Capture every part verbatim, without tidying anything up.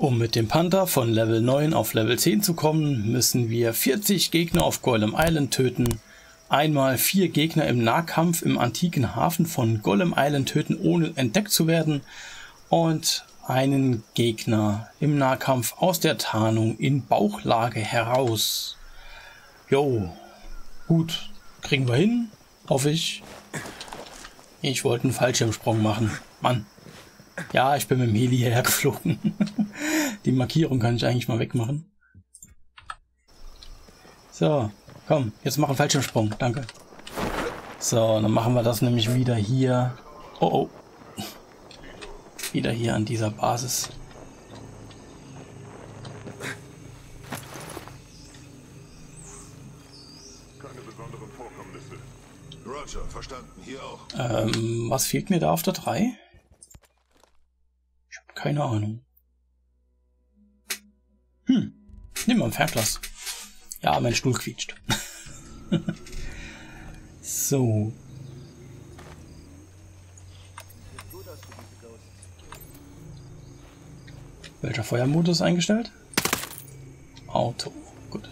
Um mit dem Panther von Level neun auf Level zehn zu kommen, müssen wir vierzig Gegner auf Golem Island töten, einmal vier Gegner im Nahkampf im antiken Hafen von Golem Island töten, ohne entdeckt zu werden, und einen Gegner im Nahkampf aus der Tarnung in Bauchlage heraus. Jo, gut, kriegen wir hin, hoffe ich. Ich wollte einen Fallschirmsprung machen, Mann. Ja, ich bin mit dem Heli hierher geflogen. Die Markierung kann ich eigentlich mal wegmachen. So, komm, jetzt mach einen Fallschirmsprung, danke. So, dann machen wir das nämlich wieder hier. Oh, oh. Wieder hier an dieser Basis. Keine besonderen Vorkommnisse. Roger, verstanden. Hier auch. Ähm, was fehlt mir da auf der drei? Ich habe keine Ahnung. Hm, nehmen wir ein Fernglas. Ja, mein Stuhl quietscht. So. Welcher Feuermodus eingestellt? Auto. Gut.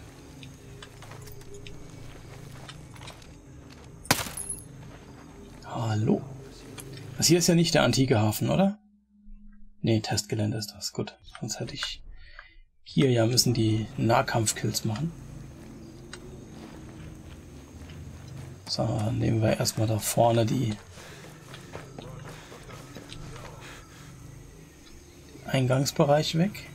Hallo. Das hier ist ja nicht der antike Hafen, oder? Nee, Testgelände ist das. Gut. Sonst hätte ich hier ja müssen die Nahkampfkills machen. So, dann nehmen wir erstmal da vorne die Eingangsbereich weg.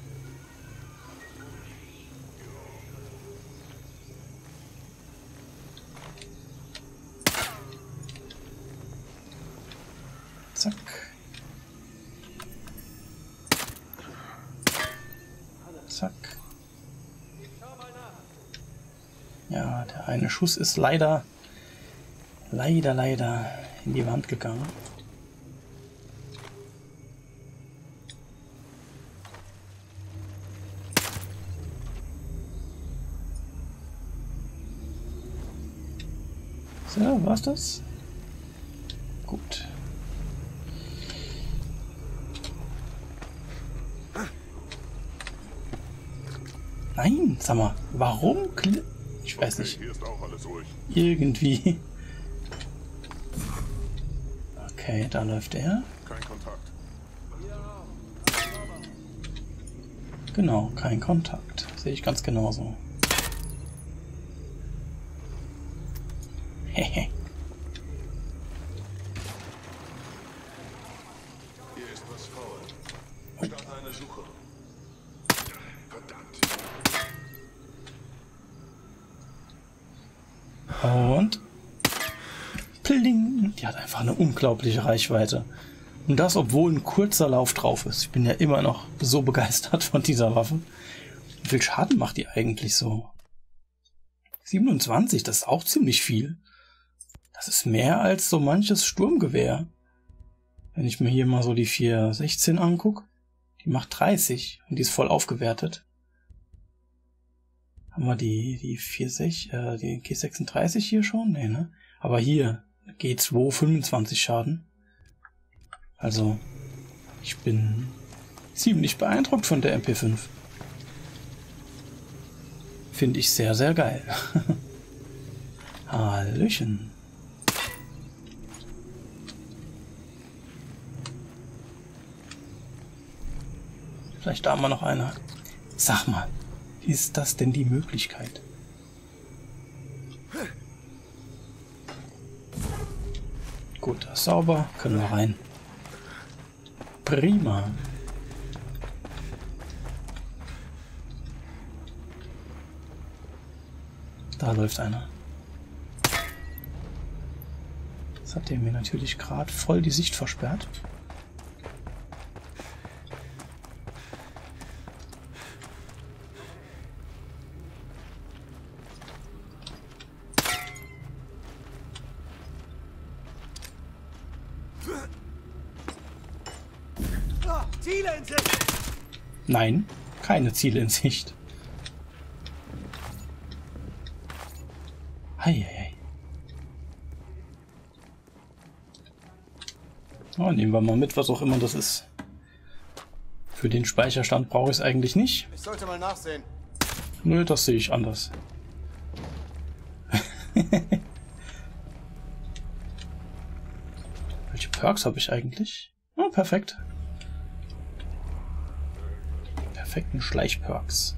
Zack. Zack. Ja, der eine Schuss ist leider, leider, leider in die Wand gegangen. So, war's das? Gut. Nein, sag mal, warum? Ich weiß nicht. Hier ist auch alles ruhig. Irgendwie. Okay, da läuft er. Kein Kontakt. Genau, kein Kontakt. Sehe ich ganz genauso. Hehe. Hier ist was faul. Starte eine Suche. Verdammt. Und pling, die hat einfach eine unglaubliche Reichweite. Und das, obwohl ein kurzer Lauf drauf ist. Ich bin ja immer noch so begeistert von dieser Waffe. Wie viel Schaden macht die eigentlich so? siebenundzwanzig, das ist auch ziemlich viel. Das ist mehr als so manches Sturmgewehr. Wenn ich mir hier mal so die vier sechzehn angucke, die macht dreißig und die ist voll aufgewertet. Haben wir die, die vier sechzig, äh, die G sechsunddreißig hier schon? Nee, ne? Aber hier, G zwei, fünfundzwanzig Schaden. Also, ich bin ziemlich beeindruckt von der M P fünf. Finde ich sehr, sehr geil. Hallöchen. Vielleicht da haben wir noch eine. Sag mal, ist das denn die Möglichkeit? Gut, das ist sauber. Können wir rein. Prima. Da läuft einer. Das hat der mir natürlich gerade voll die Sicht versperrt. Ziele in Sicht! Nein, keine Ziele in Sicht. Heieiei. Oh, nehmen wir mal mit, was auch immer das ist. Für den Speicherstand brauche ich es eigentlich nicht. Ich sollte mal nachsehen. Nö, das sehe ich anders. Welche Perks habe ich eigentlich? Oh, perfekt. Perfekten Schleichperks.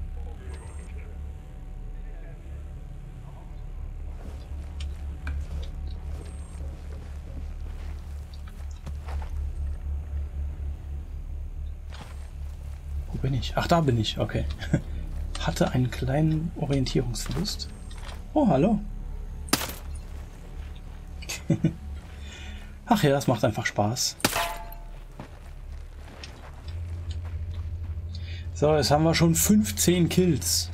Wo bin ich? Ach, da bin ich. Okay. Hatte einen kleinen Orientierungsverlust. Oh, hallo. Ach ja, das macht einfach Spaß. So, jetzt haben wir schon fünfzehn Kills.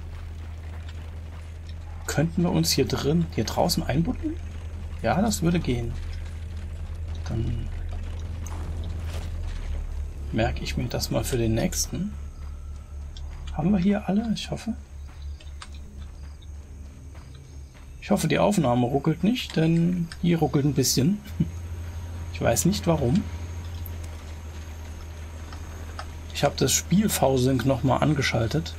Könnten wir uns hier drin, hier draußen einbutten? Ja, das würde gehen. Dann merke ich mir das mal für den nächsten. Haben wir hier alle? Ich hoffe. Ich hoffe, die Aufnahme ruckelt nicht, denn hier ruckelt ein bisschen. Ich weiß nicht warum. Ich habe das Spiel V-Sync nochmal angeschaltet.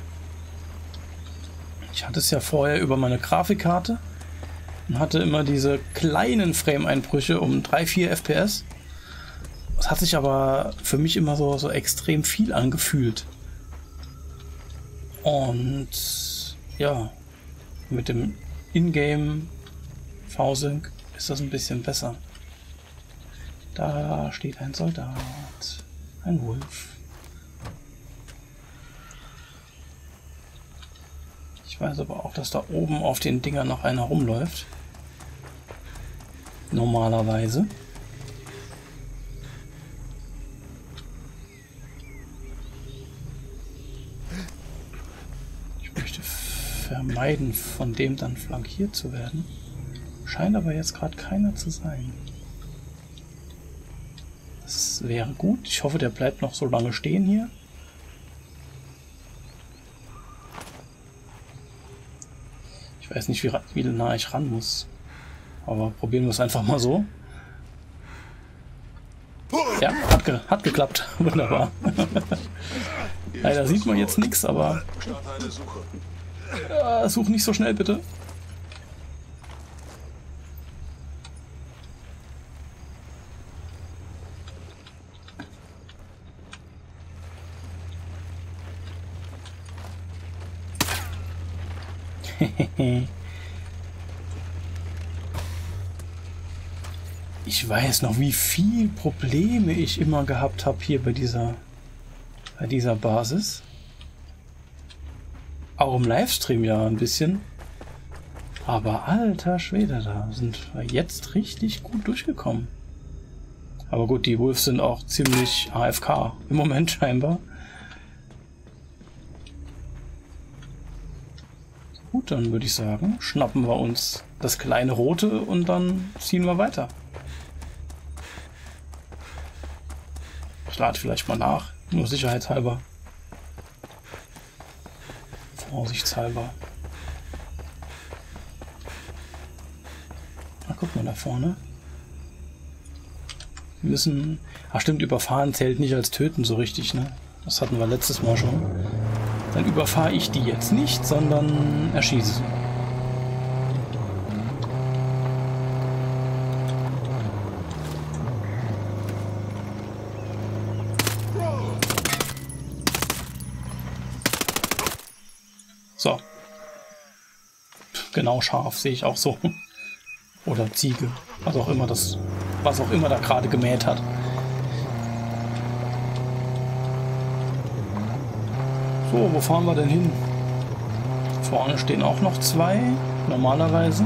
Ich hatte es ja vorher über meine Grafikkarte und hatte immer diese kleinen Frame-Einbrüche um drei, vier F P S. Das hat sich aber für mich immer so, so extrem viel angefühlt. Und ja, mit dem Ingame V-Sync ist das ein bisschen besser. Da steht ein Soldat, ein Wolf. Ich weiß aber auch, dass da oben auf den Dingern noch einer rumläuft. Normalerweise. Ich möchte vermeiden, von dem dann flankiert zu werden. Scheint aber jetzt gerade keiner zu sein. Das wäre gut. Ich hoffe, der bleibt noch so lange stehen hier. Ich weiß nicht, wie, wie nah ich ran muss. Aber probieren wir es einfach mal so. Ja, hat, ge hat geklappt. Wunderbar. Leider sieht man jetzt nichts, aber... Ja, such nicht so schnell, bitte. Ich weiß noch, wie viel Probleme ich immer gehabt habe hier bei dieser, bei dieser Basis. Auch im Livestream ja ein bisschen. Aber alter Schwede, da sind wir jetzt richtig gut durchgekommen. Aber gut, die Wolves sind auch ziemlich A F K im Moment scheinbar. Gut, dann würde ich sagen, schnappen wir uns das kleine Rote und dann ziehen wir weiter. Ich lade vielleicht mal nach, nur sicherheitshalber. Vorsichtshalber. Na, guck mal da vorne. Wir müssen... Ach stimmt, überfahren zählt nicht als töten so richtig, ne? Das hatten wir letztes Mal schon. Dann überfahre ich die jetzt nicht, sondern erschieße sie. So. Genau, scharf sehe ich auch so. Oder Ziege. Was auch immer das, was auch immer da gerade gemäht hat. So, wo fahren wir denn hin? Vorne stehen auch noch zwei, normalerweise.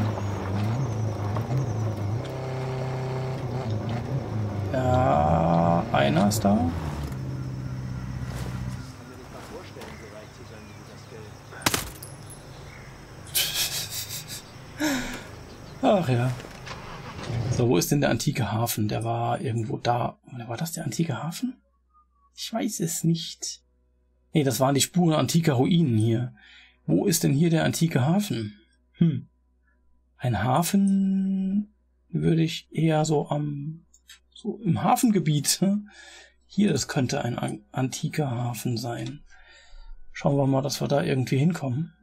Ja, einer ist da. Ach ja. So, wo ist denn der antike Hafen? Der war irgendwo da. War das der antike Hafen? Ich weiß es nicht. Nee, das waren die Spuren antiker Ruinen hier. Wo ist denn hier der antike Hafen? Hm. Ein Hafen würde ich eher so am... so im Hafengebiet Hier, das könnte ein an antiker Hafen sein. Schauen wir mal, dass wir da irgendwie hinkommen.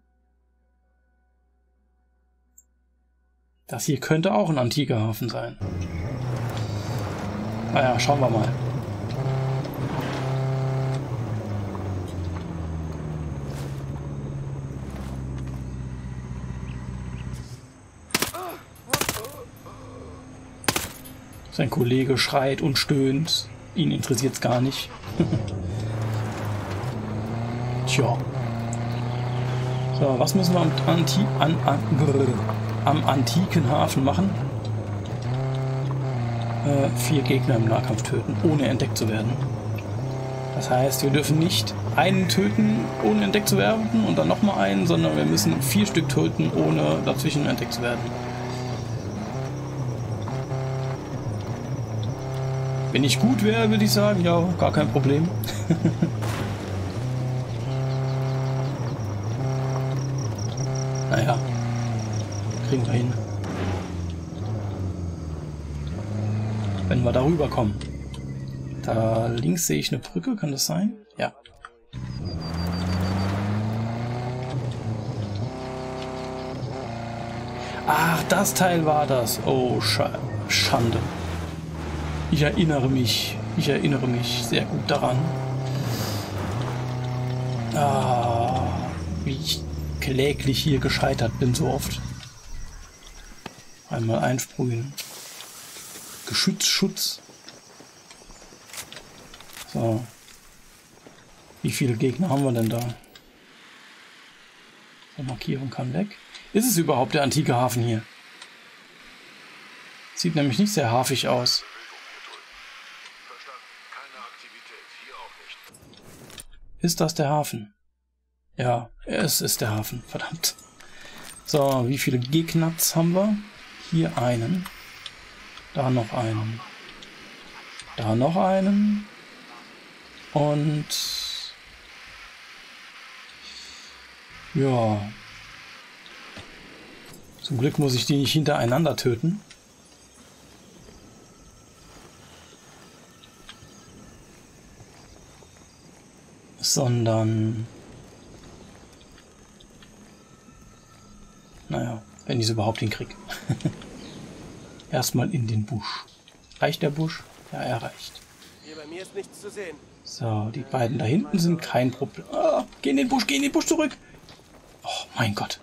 Das hier könnte auch ein antiker Hafen sein. Naja, schauen wir mal. Sein Kollege schreit und stöhnt. Ihn interessiert es gar nicht. Tja. So, was müssen wir am, Anti an, an, am antiken Hafen machen? Äh, vier Gegner im Nahkampf töten, ohne entdeckt zu werden. Das heißt, wir dürfen nicht einen töten, ohne entdeckt zu werden und dann nochmal einen, sondern wir müssen vier Stück töten, ohne dazwischen entdeckt zu werden. Wenn ich gut wäre, würde ich sagen, ja, gar kein Problem. Naja, kriegen wir hin. Wenn wir darüber kommen. Da links sehe ich eine Brücke, kann das sein? Ja. Ach, das Teil war das. Oh, Schande. Ich erinnere mich, ich erinnere mich sehr gut daran. Ah, wie ich kläglich hier gescheitert bin so oft. Einmal einsprühen. Geschützschutz. So. Wie viele Gegner haben wir denn da? Die Markierung kann weg. Ist es überhaupt der antike Hafen hier? Sieht nämlich nicht sehr hafig aus. Ist das der Hafen? Ja, es ist der Hafen. Verdammt. So, wie viele Gegner haben wir? Hier einen. Da noch einen. Da noch einen. Und... ja. Zum Glück muss ich die nicht hintereinander töten. Sondern... naja, wenn ich es überhaupt hinkriege. Erstmal in den Busch. Reicht der Busch? Ja, er reicht. Hier bei mir ist nichts zu sehen. So, die beiden da hinten sind kein Problem. Ah, geh in den Busch, geh in den Busch zurück. Oh, mein Gott.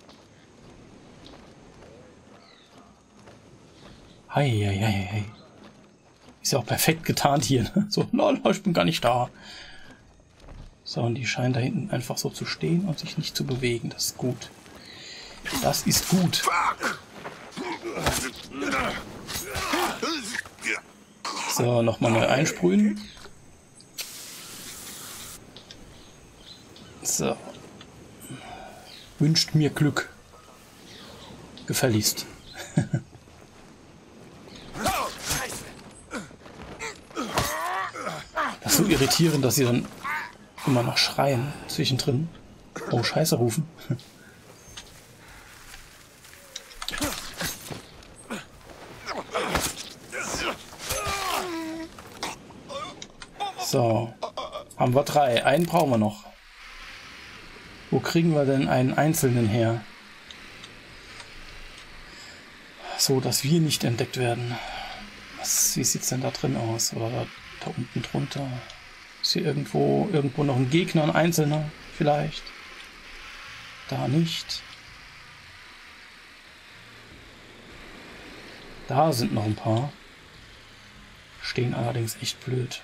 Hei, hei, hei, hei. Ist ja auch perfekt getarnt hier. Ne? So, lol, ich bin gar nicht da. So, und die scheinen da hinten einfach so zu stehen und sich nicht zu bewegen. Das ist gut. Das ist gut. So, nochmal neu einsprühen. So. Wünscht mir Glück. Gefälligst. Das ist so irritierend, dass sie dann immer noch schreien zwischendrin. Oh, Scheiße rufen. So. Haben wir drei. Einen brauchen wir noch. Wo kriegen wir denn einen einzelnen her? So, dass wir nicht entdeckt werden. Was, wie sieht es denn da drin aus? Oder da, da unten drunter? Ist hier irgendwo, irgendwo noch ein Gegner, ein einzelner vielleicht? Da nicht. Da sind noch ein paar. Stehen allerdings echt blöd.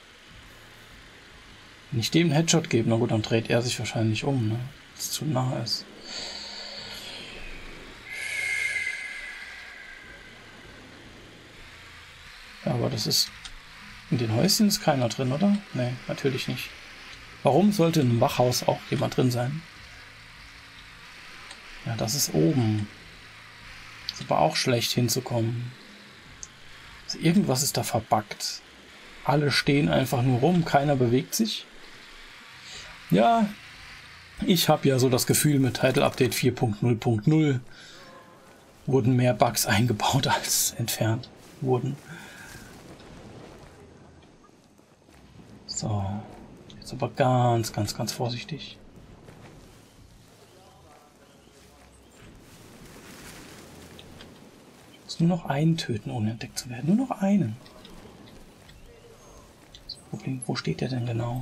Wenn ich dem einen Headshot gebe, na gut, dann dreht er sich wahrscheinlich um, ne? Weil es zu nah ist. Ja, aber das ist... in den Häuschen ist keiner drin, oder? Nee, natürlich nicht. Warum sollte in einem Wachhaus auch jemand drin sein? Ja, das ist oben. Ist aber auch schlecht hinzukommen. Also irgendwas ist da verbuggt. Alle stehen einfach nur rum, keiner bewegt sich. Ja, ich habe ja so das Gefühl, mit Title Update vier Punkt null Punkt null wurden mehr Bugs eingebaut als entfernt wurden. So. Jetzt aber ganz, ganz, ganz vorsichtig. Ich muss nur noch einen töten, ohne entdeckt zu werden. Nur noch einen. Das Problem, wo steht der denn genau?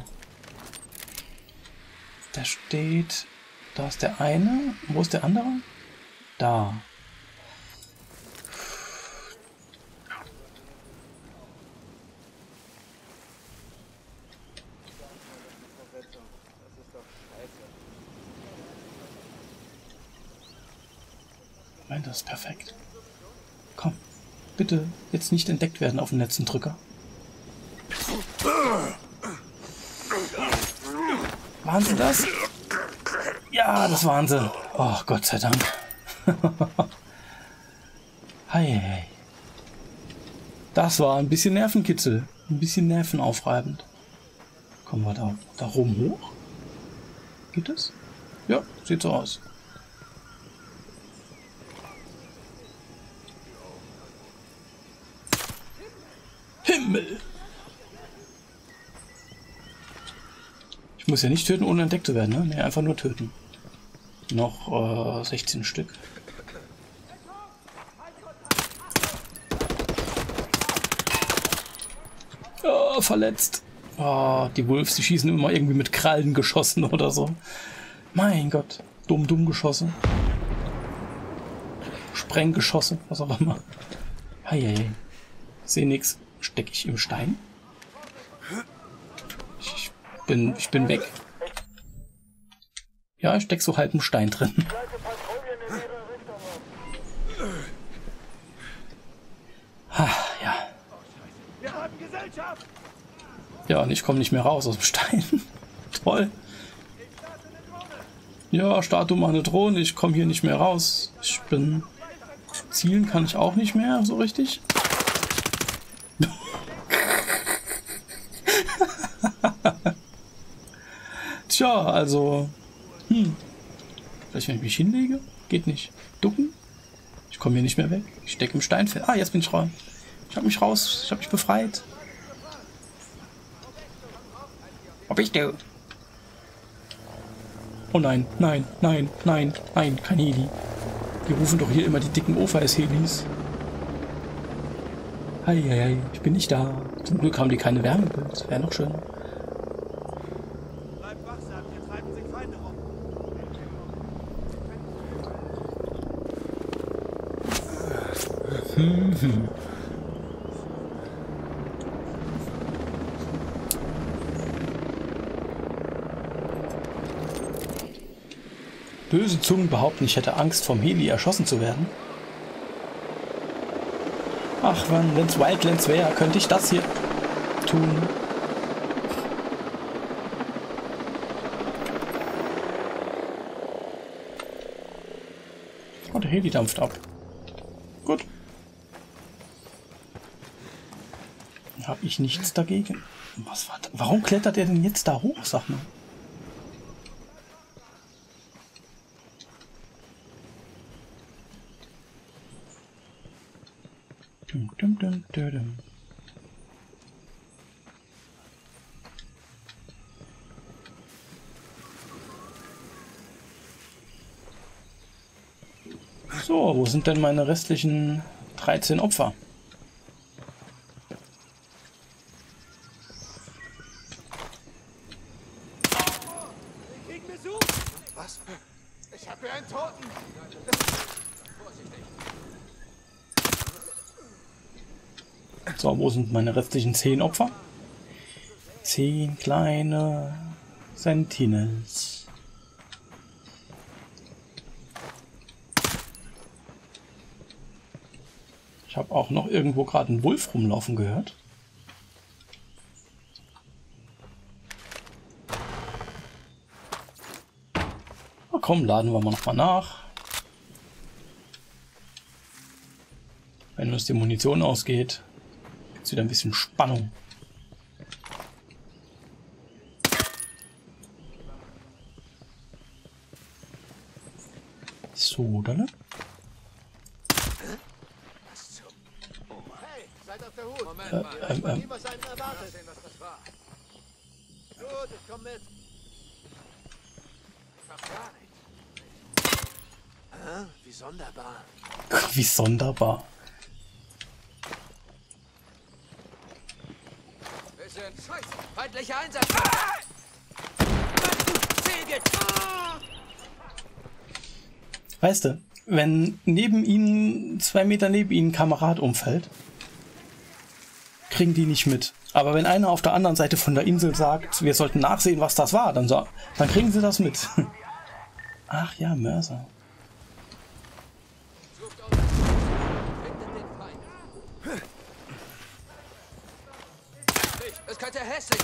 Der steht... Da ist der eine. Wo ist der andere? Da. Nein, das ist perfekt. Komm, bitte jetzt nicht entdeckt werden auf dem letzten Drücker. Waren sie das? Ja, das waren sie. Oh, Gott sei Dank. Hei, hei. Das war ein bisschen Nervenkitzel. Ein bisschen nervenaufreibend. Kommen wir da, da rum hoch? Geht es? Ja, sieht so aus. Himmel! Ich muss ja nicht töten, ohne entdeckt zu werden, ne? Nee, einfach nur töten. Noch äh, sechzehn Stück. Oh, verletzt. Oh, die Wolves, die schießen immer irgendwie mit Krallen geschossen oder so. Mein Gott. Dumm, dumm geschossen. Sprenggeschosse, was auch immer. Heieiei. Seh nix. Stecke ich im Stein? Ich bin, ich bin weg. Ja, ich steck so halb im Stein drin. Ha, ja. Ja, und ich komme nicht mehr raus aus dem Stein. Toll. Ja, Statue mal eine Drohne. Ich komme hier nicht mehr raus. Ich bin... Zielen kann ich auch nicht mehr so richtig. Tja, also... Hm. Vielleicht, wenn ich mich hinlege? Geht nicht. Ducken? Ich komme hier nicht mehr weg. Ich stecke im Steinfeld. Ah, jetzt bin ich raus. Ich habe mich raus. Ich habe mich befreit. Wo bist du? Oh nein, nein, nein, nein, nein, kein Heli. Die rufen doch hier immer die dicken Ofeis-Helis. Heieiei, ich bin nicht da. Zum Glück haben die keine Wärme. Das wäre noch schön. Bleibt wachsam, hier treiben sich Feinde rum. Hm, hm. Böse Zungen behaupten, ich hätte Angst, vom Heli erschossen zu werden. Ach wann, wenn's Wildlands wäre, könnte ich das hier tun. Oh, der Heli dampft ab. Gut. Habe ich nichts dagegen. Was war da? Warum klettert er denn jetzt da hoch, sag mal? Dum, dum, dum, dum, dum. So, wo sind denn meine restlichen dreizehn Opfer? Was? Ich habe hier einen Toten. So, wo sind meine restlichen zehn Opfer? Zehn kleine Sentinels. Ich habe auch noch irgendwo gerade einen Wolf rumlaufen gehört. Na komm, laden wir mal noch mal nach. Wenn uns die Munition ausgeht, gibt es wieder ein bisschen Spannung. So, dann. Hey, seid auf der Hut. Äh, ähm, ähm. Was einen erwartet. gut, ich komm mit. Ach, gar nicht. Ah, wie sonderbar. Wie sonderbar. Bisschen Scheiße. Feindlicher Einsatz. Weißt du, wenn neben ihnen, zwei Meter neben ihnen ein Kamerad umfällt, kriegen die nicht mit. Aber wenn einer auf der anderen Seite von der Insel sagt, wir sollten nachsehen, was das war, dann, so, dann kriegen sie das mit. Ach ja, Mörser. Es könnte hässlich.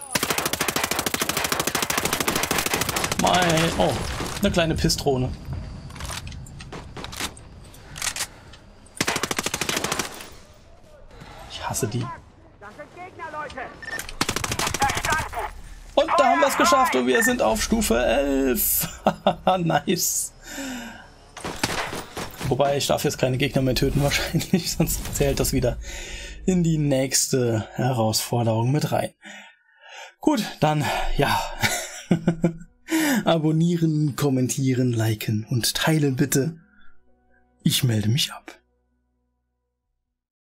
Mein, oh, eine kleine Pistrone. Ich hasse die. Das sind Gegner, Leute. Und da haben wir es geschafft und wir sind auf Stufe elf. Nice. Wobei, ich darf jetzt keine Gegner mehr töten wahrscheinlich, sonst zählt das wieder in die nächste Herausforderung mit rein. Gut, dann, ja. Abonnieren, kommentieren, liken und teilen bitte. Ich melde mich ab.